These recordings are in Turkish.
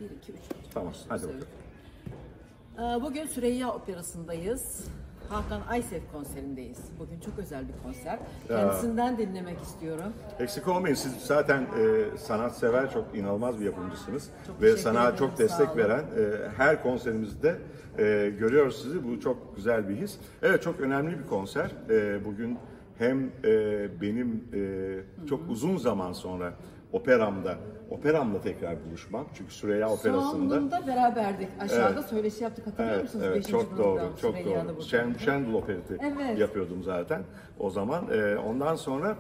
1, 2, 3. Tamam, hadi bakalım. Bugün Süreyya Operası'ndayız. Hakan Aysev konserindeyiz. Bugün çok özel bir konser. Kendisinden dinlemek istiyorum. Eksik olmayın, siz zaten sanatsever, çok inanılmaz bir yapımcısınız. Çok Ve teşekkür sana ederim, çok sağ destek olun. veren, her konserimizde görüyoruz sizi. Bu çok güzel bir his. Evet, çok önemli bir konser. Bugün hem benim çok uzun zaman sonra operamla tekrar buluşmam. Çünkü Süreyya Operası'nda. Sonunda beraberdik. Aşağıda söyleşi yaptık, hatırlıyor musunuz? Evet, 5. çok doğru, program, çok Süreyya'da doğru. burada. Şendul Opereti Evet. yapıyordum zaten o zaman. Ondan sonra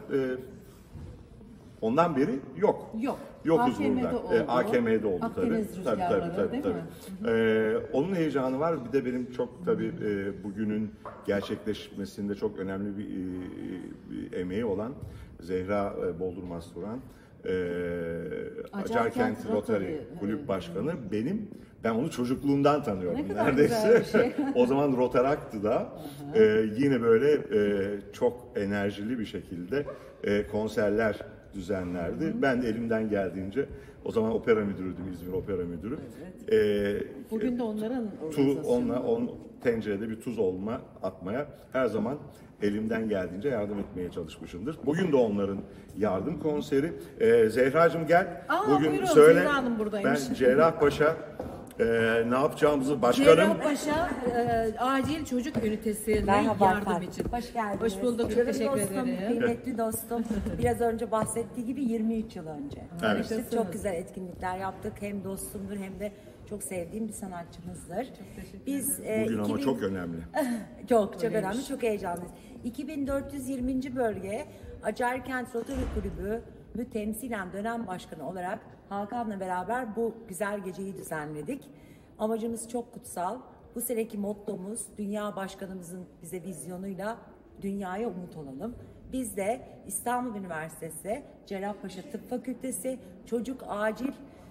ondan beri yok. Yokuz AKM'de burada. oldu. AKM'de oldu Akdeniz tabii. rüzgarları, değil mi? Onun heyecanı var. Bir de benim çok tabii bugünün gerçekleşmesinde çok önemli bir emeği olan Zehra Boldurmaz Turan, Acarkent Rotary Kulüp Başkanı ben onu çocukluğumdan tanıyorum Ne kadar neredeyse. güzel bir şey. O zaman Rotarakt'ı da yine böyle çok enerjili bir şekilde konserler düzenlerdi. Ben de elimden geldiğince, o zaman opera müdürüydüm, İzmir Opera Müdürü. Bugün de onların tencerede bir tuz atmaya her zaman elimden geldiğince yardım etmeye çalışmışımdır. Bugün de onların yardım konseri. Zehracığım gel. Bugün buyurun, söyle. Zehra Hanım buradaymış. Ben Cerrahpaşa ne yapacağımızı başkanım. Cerrahpaşa Acil Çocuk Ünitesi'ne Merhaba yardım efendim. için. Hoş geldiniz. Hoş bulduk, çok Canım teşekkür dostum, ederim. kıymetli dostum. Biraz önce bahsettiği gibi 23 yıl önce. Harikasınız. Çok güzel etkinlikler yaptık. Hem dostumdur hem de çok sevdiğim bir sanatçımızdır. Çok teşekkür Biz, Bugün ama çok önemli. çok önemli, çok heyecanlıyız. 2420. bölge Acarkent Rotary Kulübü temsilen dönem başkanı olarak Hakan'la beraber bu güzel geceyi düzenledik. Amacımız çok kutsal. Bu seneki mottomuz Dünya Başkanımızın bize vizyonuyla dünyaya umut olalım. Biz de İstanbul Üniversitesi Cerrahpaşa Tıp Fakültesi Çocuk Acil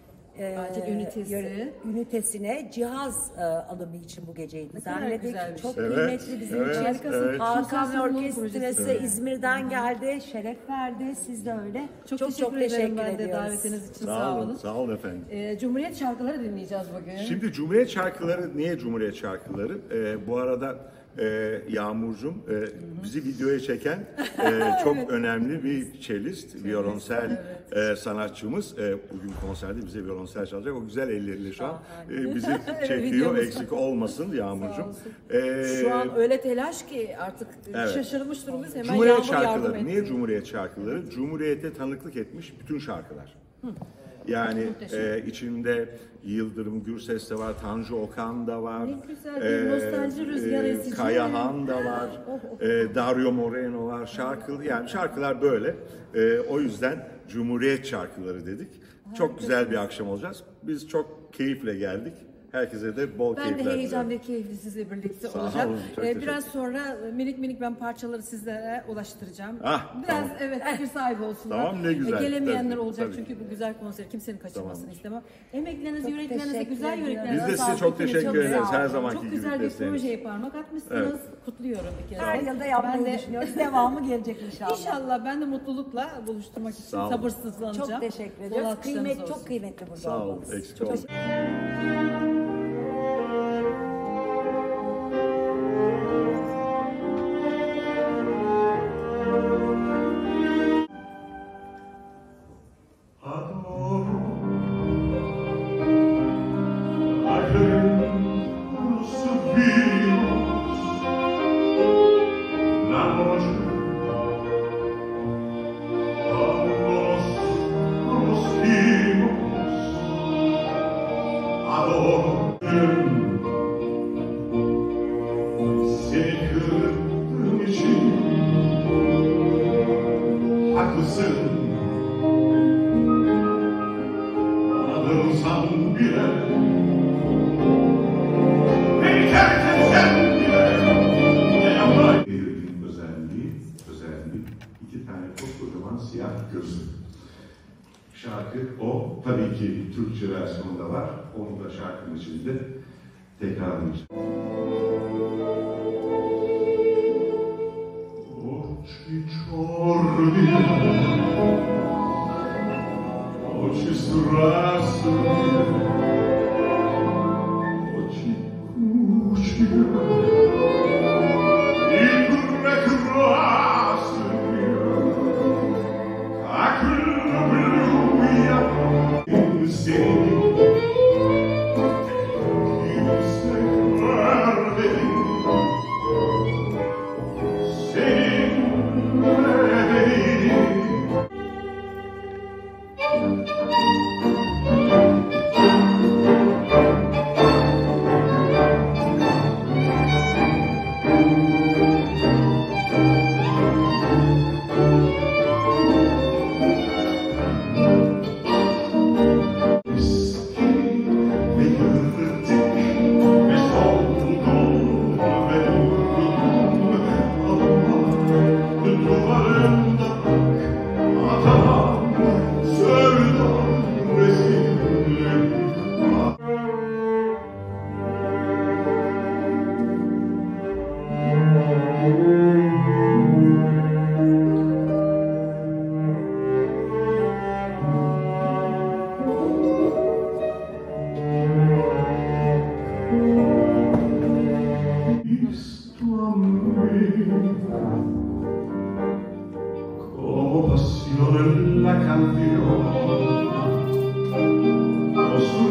ünitesine cihaz alımı için bu geceyi düzenledik. Çok kıymetli bizim için. Hakan ve Orkestrası İzmir'den geldi, şeref verdi. Siz de öyle. Çok teşekkür ederim ben de davetiniz için, sağ olun. Sağ olun efendim. Cumhuriyet şarkıları dinleyeceğiz bugün. Şimdi Cumhuriyet şarkıları, niye Cumhuriyet şarkıları? Bu arada Yağmurcuğum bizi videoya çeken çok önemli bir cellist, violonsel sanatçımız. Bugün konserde bize violonsel çalacak. O güzel elleriyle şu an bizi çekiyor. Eksik olmasın Yağmurcuğum. Şu an öyle telaş ki artık şaşırmış durumdayız. Hemen Cumhuriyet Yağmur yardım şarkıları. etti. Niye Cumhuriyet şarkıları? Cumhuriyete tanıklık etmiş bütün şarkılar. Yani içinde Yıldırım Gürses de var, Tanju Okan da var. Ne güzel bir nostalji rüzgarı esici. Kayahan da var, Dario Moreno var. Şarkılar böyle. O yüzden Cumhuriyet şarkıları dedik. Çok güzel bir akşam olacağız. Biz çok keyifle geldik. Herkese de bol keyifler. Ben de heyecan ve keyifli sizle birlikte Sağ olacağım. olun, çok teşekkür Biraz sonra minik ben parçaları sizlere ulaştıracağım. Ah, Biraz tamam. fikir sahibi olsunlar. Tamam, ne güzel. Gelemeyenler Tabii, olacak tabii. çünkü bu güzel konseri kimsenin kaçırmasını Tamam. istemem. Emeklerinize, yüreklerinize, teşekkür güzel ediyorum. yüreklerinize Biz de size sağlık. çok Hepiniz teşekkür ederiz. sağ olun. Her zamanki Çok gibi güzel bir desteğiniz. projeye parmak atmışsınız. Evet. Kutluyorum bir kere. Her yılda yapmayı düşünüyoruz. Devamı gelecek inşallah. İnşallah ben de mutlulukla buluşturmak için Sağ olun. sabırsızlanacağım. Çok teşekkür Bol ediyoruz. alkışlarınız olsun. Çok kıymetli burada Sağ olun. olmanız. Eksik Çok olmayın. Seni kırdığım için haklısın. Anladırsam bile beni terk etsen bile ne yapayım? Belirgin özelliği iki tane kocaman siyah gözlü. Şarkı o. Tabii ki Türkçe versiyonu da var. Onu da şarkının içinde tekrarlayacağım. Очі чорні, очі страстні,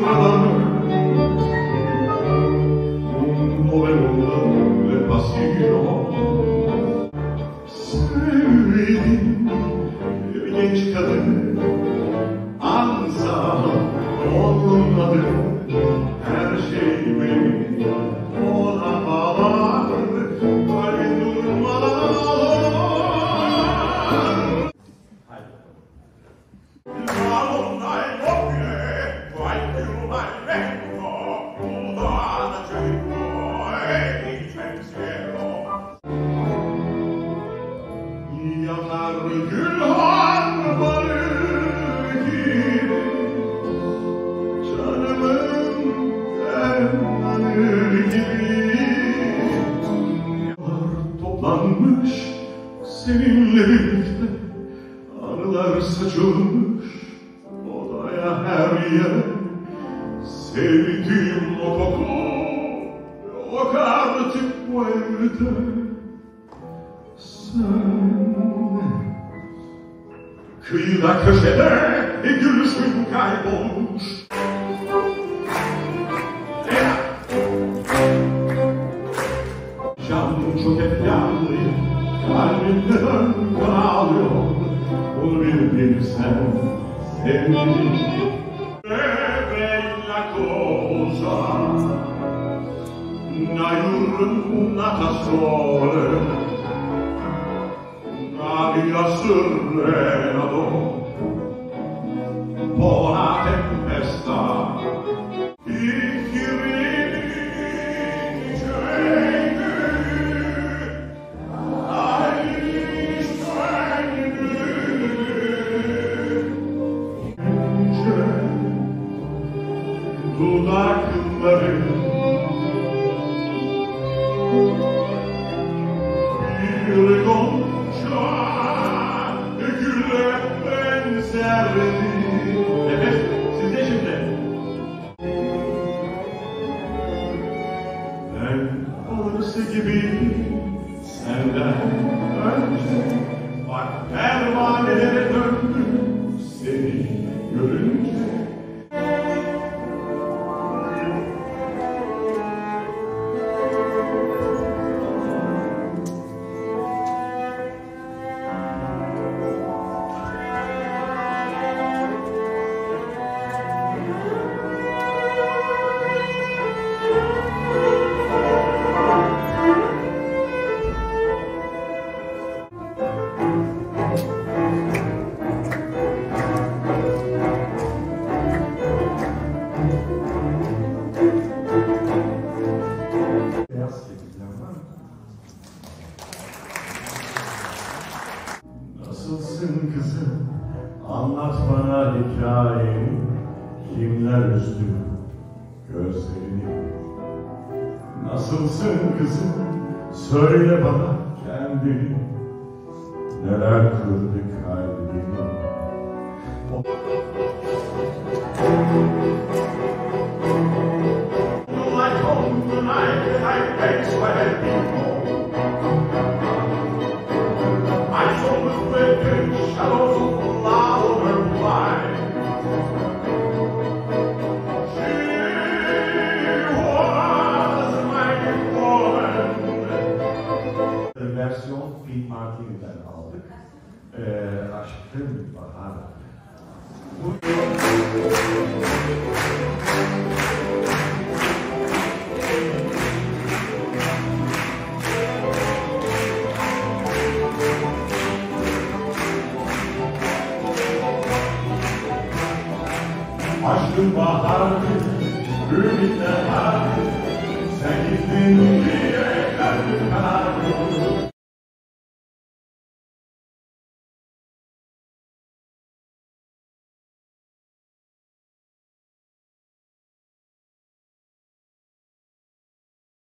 durmadan dove le passione sevdim bir genç kadın ansam olmadı her şey benim ona bağlar kalbim durmadan yanar gül harmanı gibi canımın dermanı gibi toplanmış seninle birlikte anılar saçılmış odaya her yer sevdiğim o koku yok artık bu evde sen kıyıda köşede gülüşün kaybolmuş canım çok efkarlıyım kalbimde kan ağlıyor bunu bilirsen sevgilim bella cosa una giornata sola una via sereno buona tempesta dudakları bir gonca güle benzerdi. Evet, siz de şimdi. Ben arısı gibi senden önce bak pervanelere döndüm seni görünce. Nasılsın kızım? Anlat bana hikayeni. Kimler üzdü gözlerini? Nasılsın kızım? Söyle bana kendini. Neler kırdı kalbini? Like home tonight, I bet swear people. I saw the flickering shadows of louder light. She was my woman. Versiyon Film Martini'den aldık. Aşkın Bahar. Aşkın bahardı, ümitler vardı, sen gittin diye kalbim karardı.